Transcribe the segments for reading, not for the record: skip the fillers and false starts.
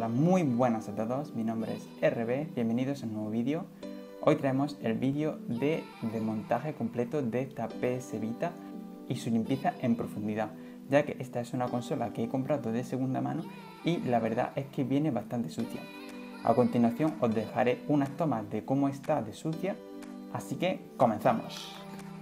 Hola, muy buenas a todos, mi nombre es RB, bienvenidos a un nuevo vídeo. Hoy traemos el vídeo de desmontaje completo de esta PS Vita y su limpieza en profundidad, ya que esta es una consola que he comprado de segunda mano y la verdad es que viene bastante sucia. A continuación os dejaré unas tomas de cómo está de sucia, así que comenzamos.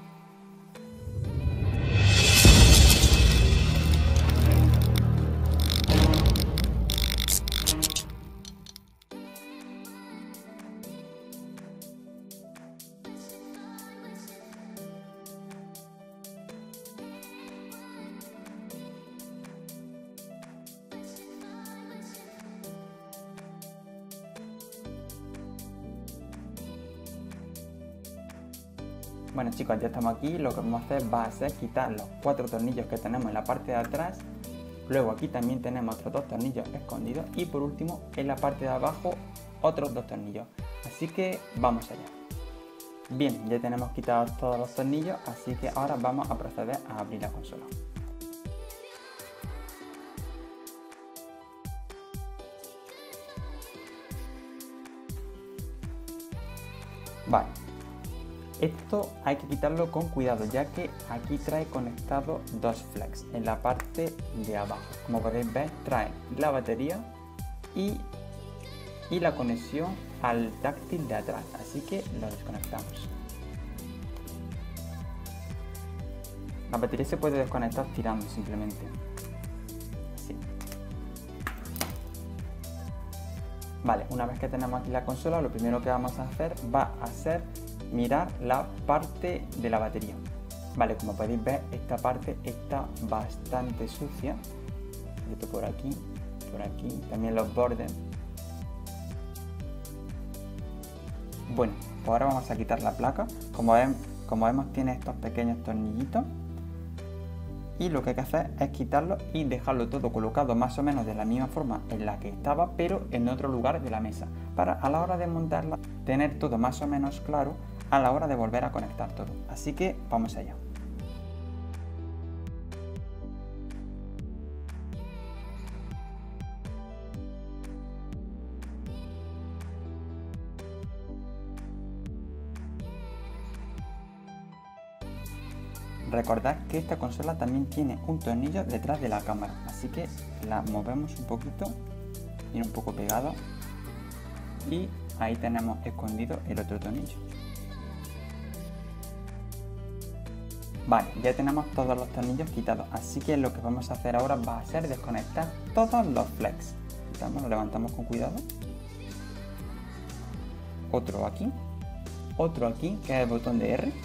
Bueno chicos, ya estamos aquí. Lo que vamos a hacer va a ser quitar los 4 tornillos que tenemos en la parte de atrás. Luego aquí también tenemos otros 2 tornillos escondidos. Y por último, en la parte de abajo, otros 2 tornillos. Así que vamos allá. Bien, ya tenemos quitados todos los tornillos, así que ahora vamos a proceder a abrir la consola. Vale. Esto hay que quitarlo con cuidado, ya que aquí trae conectado 2 flex en la parte de abajo. Como podéis ver, trae la batería y la conexión al táctil de atrás, así que lo desconectamos. La batería se puede desconectar tirando simplemente. Así. Vale, una vez que tenemos aquí la consola, lo primero que vamos a hacer va a ser mirar la parte de la batería. Vale, como podéis ver, esta parte está bastante sucia. Esto por aquí, también los bordes. Bueno, pues ahora vamos a quitar la placa. Como vemos, tiene estos pequeños tornillitos. Y lo que hay que hacer es quitarlo y dejarlo todo colocado más o menos de la misma forma en la que estaba, pero en otro lugar de la mesa, para a la hora de montarla tener todo más o menos claro a la hora de volver a conectar todo. Así que vamos allá. Recordad que esta consola también tiene un tornillo detrás de la cámara, así que la movemos un poquito, viene un poco pegado y ahí tenemos escondido el otro tornillo. Vale, ya tenemos todos los tornillos quitados, así que lo que vamos a hacer ahora va a ser desconectar todos los flex. Lo levantamos con cuidado. Otro aquí, que es el botón de R.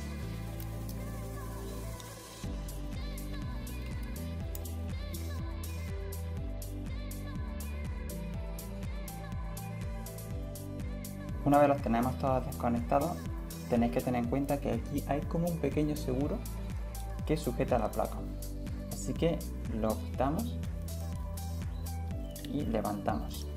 Una vez los tenemos todos desconectados, tenéis que tener en cuenta que aquí hay como un pequeño seguro que sujeta la placa. Así que lo quitamos y levantamos.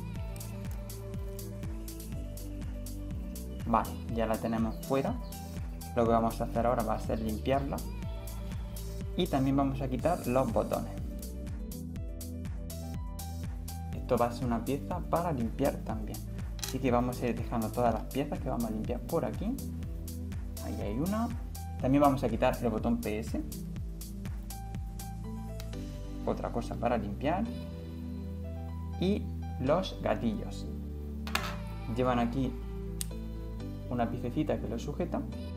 Vale, ya la tenemos fuera. Lo que vamos a hacer ahora va a ser limpiarla. Y también vamos a quitar los botones. Esto va a ser una pieza para limpiar también. Así que vamos a ir dejando todas las piezas que vamos a limpiar por aquí. Ahí hay una. También vamos a quitar el botón PS. Otra cosa para limpiar. Y los gatillos. Llevan aquí una piececita que lo sujeta.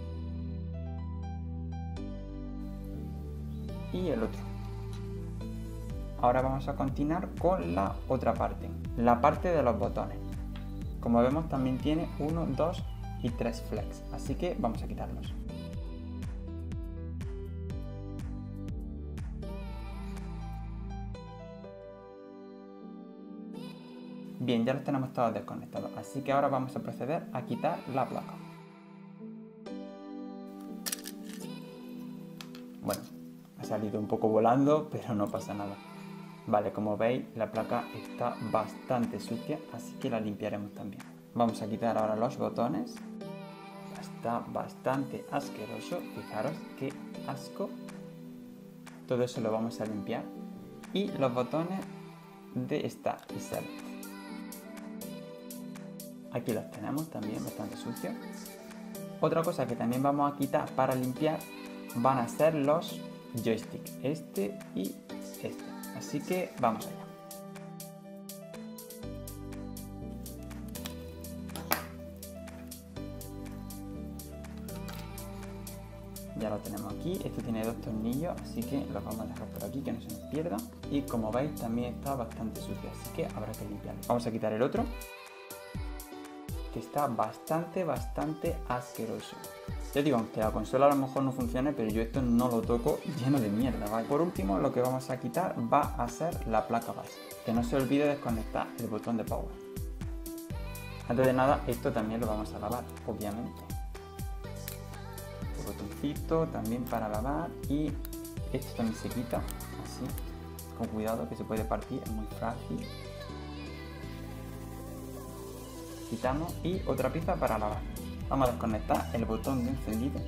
Y el otro. Ahora vamos a continuar con la otra parte. La parte de los botones. Como vemos, también tiene 1, 2 y 3 flex, así que vamos a quitarlos. Bien, ya los tenemos todos desconectados, así que ahora vamos a proceder a quitar la placa. Bueno, ha salido un poco volando, pero no pasa nada. Vale, como veis, la placa está bastante sucia, así que la limpiaremos también. Vamos a quitar ahora los botones. Está bastante asqueroso, fijaros qué asco. Todo eso lo vamos a limpiar. Y los botones de Start y Select. Aquí los tenemos también bastante sucios. Otra cosa que también vamos a quitar para limpiar van a ser los joysticks, este y este. Así que vamos allá. Ya lo tenemos aquí, esto tiene 2 tornillos, así que los vamos a dejar por aquí que no se nos pierda. Y como veis también está bastante sucio, así que habrá que limpiarlo. Vamos a quitar el otro, que está bastante asqueroso. Ya digo, aunque la consola a lo mejor no funcione, pero yo esto no lo toco lleno de mierda, ¿vale? Por último, lo que vamos a quitar va a ser la placa base. Que no se olvide desconectar el botón de power. Antes de nada, esto también lo vamos a lavar, obviamente. El botoncito también para lavar, y esto también se quita, así, con cuidado, que se puede partir, es muy frágil. Quitamos, y otra pieza para lavar. Vamos a desconectar el botón de encendido.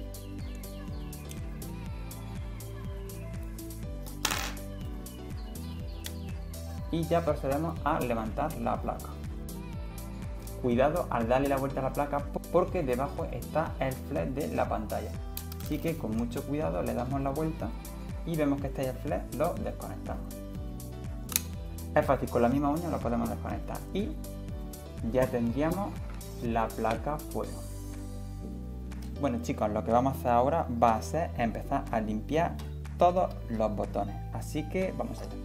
Y ya procedemos a levantar la placa. Cuidado al darle la vuelta a la placa porque debajo está el flash de la pantalla. Así que con mucho cuidado le damos la vuelta y vemos que está ahí el flash, lo desconectamos. Es fácil, con la misma uña lo podemos desconectar y ya tendríamos la placa fuera. Bueno chicos, lo que vamos a hacer ahora va a ser empezar a limpiar todos los botones, así que vamos allá.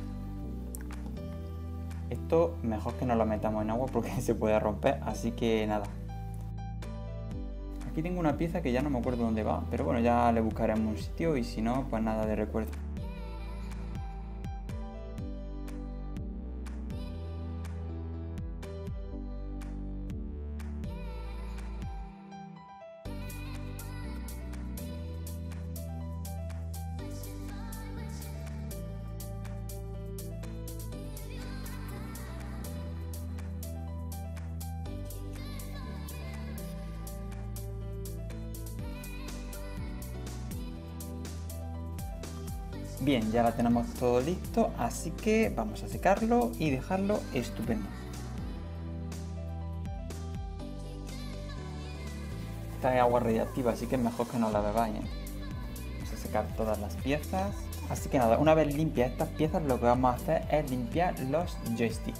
Esto mejor que no lo metamos en agua porque se puede romper, así que nada. Aquí tengo una pieza que ya no me acuerdo dónde va, pero bueno, ya le buscaremos un sitio y si no, pues nada de recuerdo. Bien, ya la tenemos todo listo, así que vamos a secarlo y dejarlo estupendo. Esta es agua radiactiva, así que es mejor que no la bebáis, ¿eh? Vamos a secar todas las piezas. Así que nada, una vez limpias estas piezas, lo que vamos a hacer es limpiar los joysticks.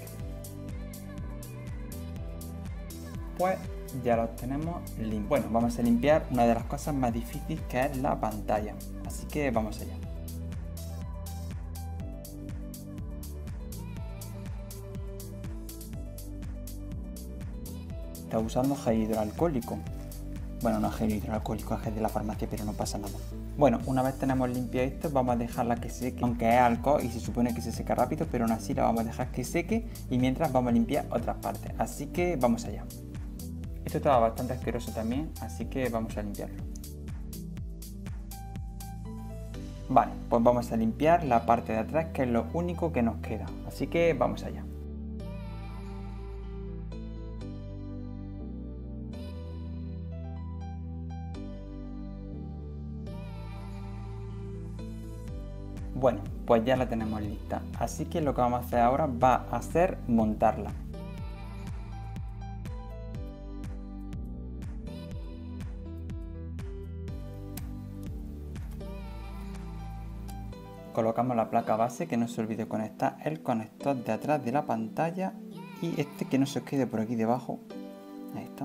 Pues ya los tenemos limpios. Bueno, vamos a limpiar una de las cosas más difíciles, que es la pantalla. Así que vamos allá. Está usando gel hidroalcohólico. Bueno, no es gel hidroalcohólico, es gel de la farmacia, pero no pasa nada. Bueno, una vez tenemos limpio esto, vamos a dejarla que seque, aunque es alcohol y se supone que se seca rápido, pero aún así la vamos a dejar que seque y mientras vamos a limpiar otras partes. Así que vamos allá. Esto estaba bastante asqueroso también, así que vamos a limpiarlo. Vale, pues vamos a limpiar la parte de atrás, que es lo único que nos queda. Así que vamos allá. Bueno, pues ya la tenemos lista, así que lo que vamos a hacer ahora va a ser montarla. Colocamos la placa base, que no se olvide conectar el conector de atrás de la pantalla y este que no se os quede por aquí debajo. Ahí está.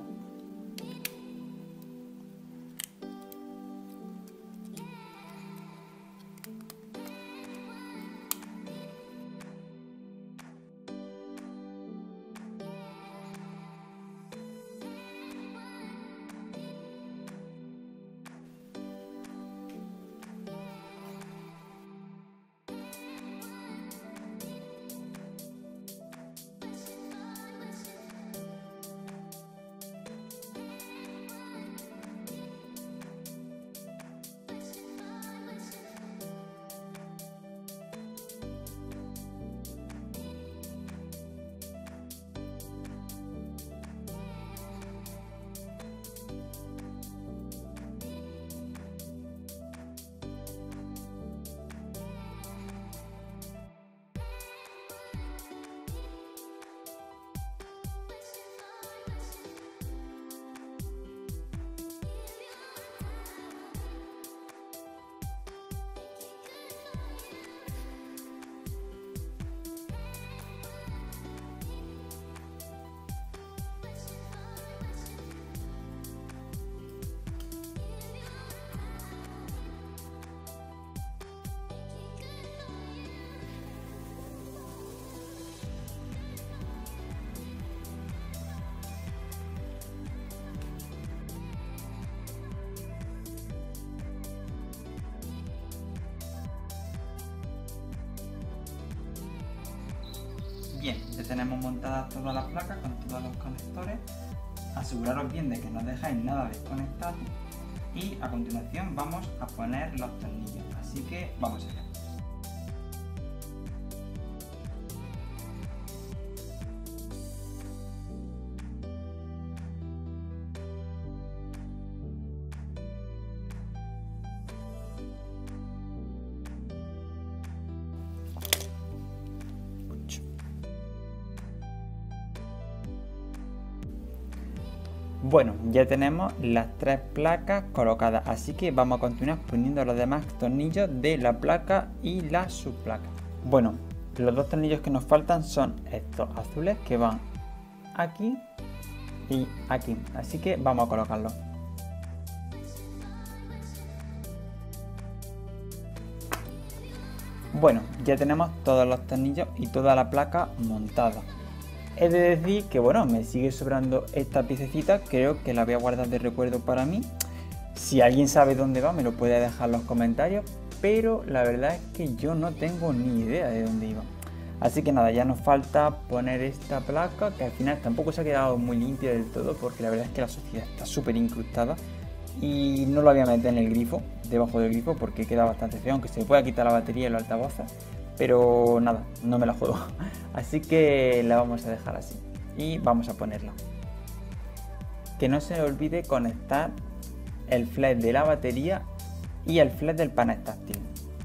tenemos montadas todas las placas con todos los conectores. Aseguraros bien de que no dejáis nada desconectado y a continuación vamos a poner los tornillos, así que vamos allá. Bueno, ya tenemos las tres placas colocadas, así que vamos a continuar poniendo los demás tornillos de la placa y la subplaca. Bueno, los dos tornillos que nos faltan son estos azules que van aquí y aquí, así que vamos a colocarlos. Bueno, ya tenemos todos los tornillos y toda la placa montada. He de decir que bueno, me sigue sobrando esta piececita, creo que la voy a guardar de recuerdo para mí. Si alguien sabe dónde va me lo puede dejar en los comentarios, pero la verdad es que yo no tengo ni idea de dónde iba. Así que nada, ya nos falta poner esta placa, que al final tampoco se ha quedado muy limpia del todo, porque la verdad es que la suciedad está súper incrustada. Y no lo voy a meter en el grifo, debajo del grifo, porque queda bastante feo, aunque se le pueda quitar la batería y los altavoces. Pero nada, no me la juego. Así que la vamos a dejar así. Y vamos a ponerla. Que no se olvide conectar el flash de la batería y el flash del panel táctil.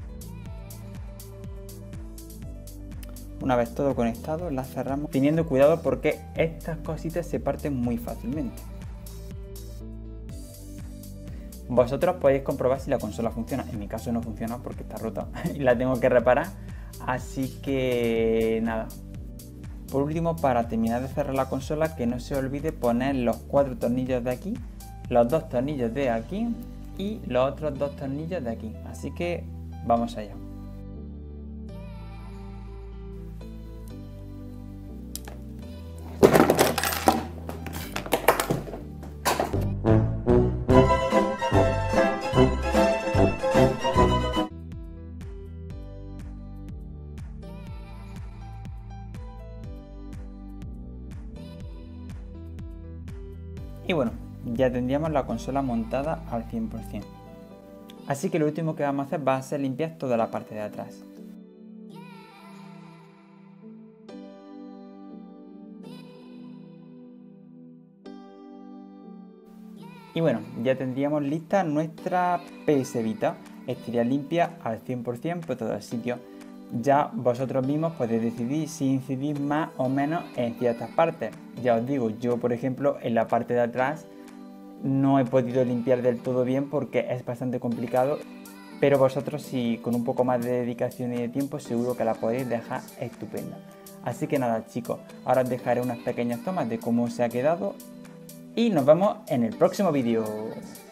Una vez todo conectado, la cerramos teniendo cuidado porque estas cositas se parten muy fácilmente. Vosotros podéis comprobar si la consola funciona. En mi caso no funciona porque está rota y la tengo que reparar. Así que nada. Por último, para terminar de cerrar la consola, que no se olvide poner los 4 tornillos de aquí, los 2 tornillos de aquí y los otros 2 tornillos de aquí. Así que vamos allá. Y bueno, ya tendríamos la consola montada al 100%. Así que lo último que vamos a hacer va a ser limpiar toda la parte de atrás. Y bueno, ya tendríamos lista nuestra PS Vita. Estaría limpia al 100% por todo el sitio. Ya vosotros mismos podéis decidir si incidís más o menos en ciertas partes. Ya os digo, yo por ejemplo en la parte de atrás no he podido limpiar del todo bien porque es bastante complicado, pero vosotros si con un poco más de dedicación y de tiempo seguro que la podéis dejar estupenda. Así que nada chicos, ahora os dejaré unas pequeñas tomas de cómo se ha quedado y nos vemos en el próximo vídeo.